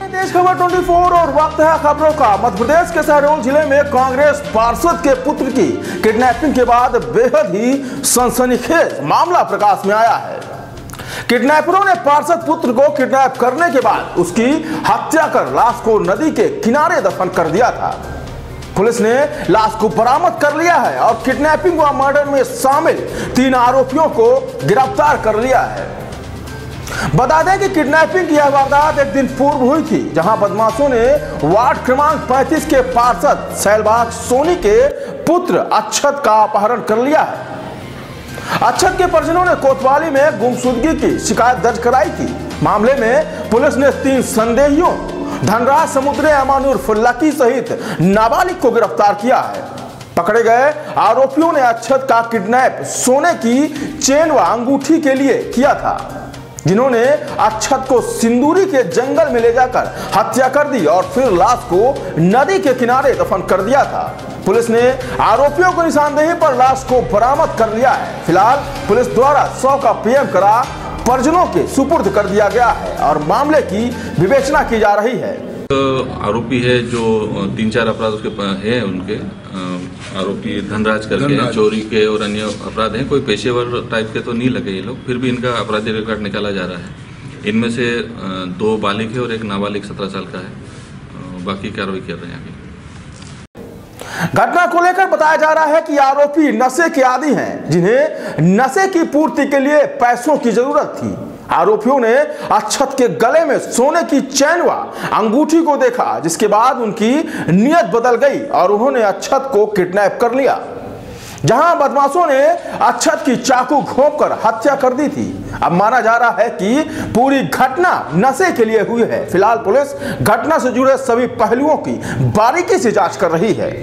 देश खबर 24 और वक्त है खबरों का। मध्य प्रदेश के शहडोल जिले में कांग्रेस पार्षद के पुत्र की किडनैपिंग के बाद बेहद ही सनसनीखेज मामला प्रकाश में आया है। किडनैपरों ने पार्षद पुत्र को किडनैप करने के बाद उसकी हत्या कर लाश को नदी के किनारे दफन कर दिया था। पुलिस ने लाश को बरामद कर लिया है और किडनैपिंग व मर्डर में शामिल 3 आरोपियों को गिरफ्तार कर लिया है। बता दें कि किडनैपिंग की यह वारदात एक दिन पूर्व हुई थी, जहां बदमाशों ने वार्ड क्रमांक 35 के पार्षद शैलबाग सोनी के पुत्र अक्षत का अपहरण कर लिया है। अक्षत के परिजनों ने कोतवाली में गुमशुदगी की शिकायत दर्ज कराई थी। मामले में पुलिस ने 3 संदेहियों धनराज समुद्रे अमानुर फुल्लाकी सहित नाबालिग को गिरफ्तार किया है। पकड़े गए आरोपियों ने अक्षत का किडनैप सोने की चेन व अंगूठी के लिए किया था, जिन्होंने अक्षत को सिंदूरी के जंगल में ले जाकर हत्या कर दी और फिर लाश को नदी के किनारे दफन कर दिया था। पुलिस ने आरोपियों को निशानदेही पर लाश को बरामद कर लिया है। फिलहाल पुलिस द्वारा 100 का पीएम करा परिजनों के सुपुर्द कर दिया गया है और मामले की विवेचना की जा रही है। आरोपी है जो 3-4 अपराध उसके हैं, उनके आरोपी धनराज करके हैं, चोरी के और अन्य अपराध हैं। कोई पेशेवर टाइप के तो नहीं लगे ये लोग, फिर भी इनका आपराधिक रिकॉर्ड निकाला जा रहा है। इनमें से 2 बालिग है और एक नाबालिग 17 साल का है। बाकी कार्रवाई कर रहे हैं अभी। घटना को लेकर बताया जा रहा है कि आरोपी नशे के आदी हैं, जिन्हें नशे की पूर्ति के लिए पैसों की जरूरत थी। आरोपियों ने अक्षत के गले में सोने की चैन व अंगूठी को देखा, जिसके बाद उनकी नीयत बदल गई और उन्होंने अक्षत को किडनैप कर लिया। जहां बदमाशों ने अक्षत की चाकू घोंपकर हत्या कर दी थी। अब माना जा रहा है कि पूरी घटना नशे के लिए हुई है। फिलहाल पुलिस घटना से जुड़े सभी पहलुओं की बारीकी से जांच कर रही है।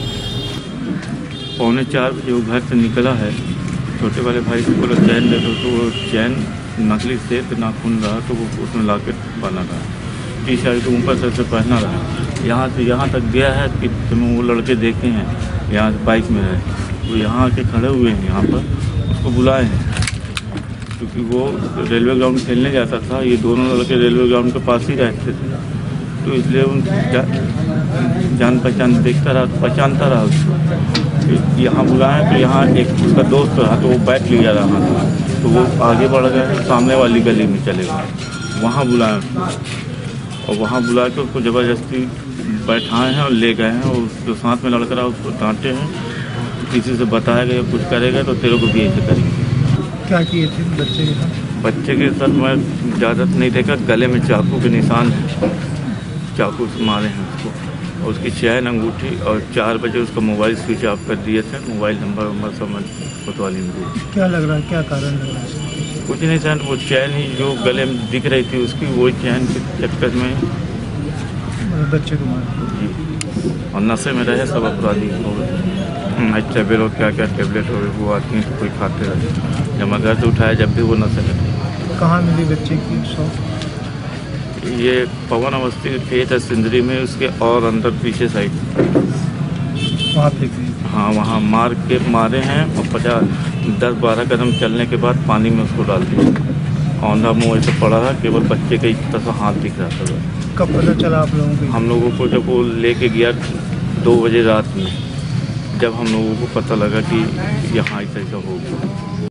3:45 बजे वो घर से निकला है। छोटे वाले भाई को बोला चैन दे दो, तो वो चैन नकली से नाखून रहा, तो वो उसमें लॉकेट बना रहा। टी-शर्ट को ऊपर से पहना रहा। यहाँ से यहाँ तक गया है कि वो लड़के देखे हैं, यहाँ से बाइक में है, वो यहाँ आके खड़े हुए हैं। यहाँ पर उसको बुलाए हैं क्योंकि वो रेलवे ग्राउंड खेलने जाता था। ये दोनों लड़के रेलवे ग्राउंड के पास ही रहते थे, तो इसलिए उनकी जान पहचान देखता रहा, पहचानता रहा उसको। यहाँ बुलाया तो यहाँ एक उसका दोस्त रहा, तो वो बैठ लिया रहा था, तो वो आगे बढ़ गए, सामने वाली गली में चले गए। वहाँ बुलाया और वहाँ बुला के उसको ज़बरदस्ती बैठाए हैं और ले गए हैं। और जो साथ में लड़का रहा उसको डांटे हैं, किसी से बताया गया कुछ करेगा तो तेरे को भी ऐसे करेंगे। क्या किए थे बच्चे के साथ? बच्चे के साथ मैं ज़्यादा नहीं देखा, गले में चाकू के निशान है, चाकू से मारे हैं उसको। और उसकी चैन अंगूठी और 4 बजे उसका मोबाइल स्विच ऑफ कर दिए थे। मोबाइल नंबर सब मैं कोतवाली में दी। क्या लग रहा है, क्या कारण लग रहा है? कुछ नहीं सर, वो चैन ही जो गले में दिख रही थी उसकी, वो चैन के चक्कर में बच्चे को मार जी। और नशे में रहे सब अपराधी हो गए। टेबलेट और क्या क्या टेबलेट हो गए, वो आदमी तो कोई खाते रहे। जब मैं घर से उठाया जब भी वो नशे में थे। कहाँ मिली बच्चे की शॉप? ये पवन अवस्थी खेत है सिंदरी में, उसके और अंदर पीछे साइड वहाँ पे? हाँ, वहाँ मारे हैं और 10-12 कदम चलने के बाद पानी में उसको डाल दिया। औंधा मुँह ऐसे पड़ा रहा, केवल बच्चे का एक तरह हाथ दिख रहा था। कब पता चला आप लोगों को? हम लोगों को जब वो लेके गया 2 बजे रात में, जब हम लोगों को पता लगा कि यहाँ ऐसा हो गया।